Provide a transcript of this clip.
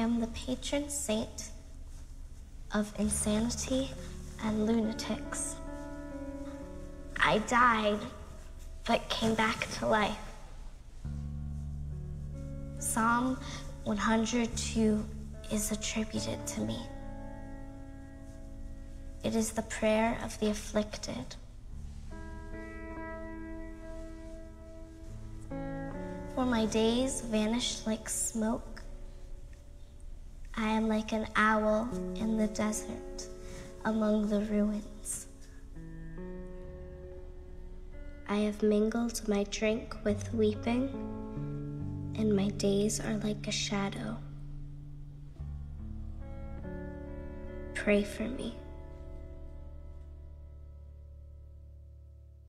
am the patron saint of insanity and lunatics. I died, but came back to life. Psalm 102 is attributed to me. It is the prayer of the afflicted. For my days vanished like smoke. I am like an owl in the desert among the ruins. I have mingled my drink with weeping, and my days are like a shadow. Pray for me.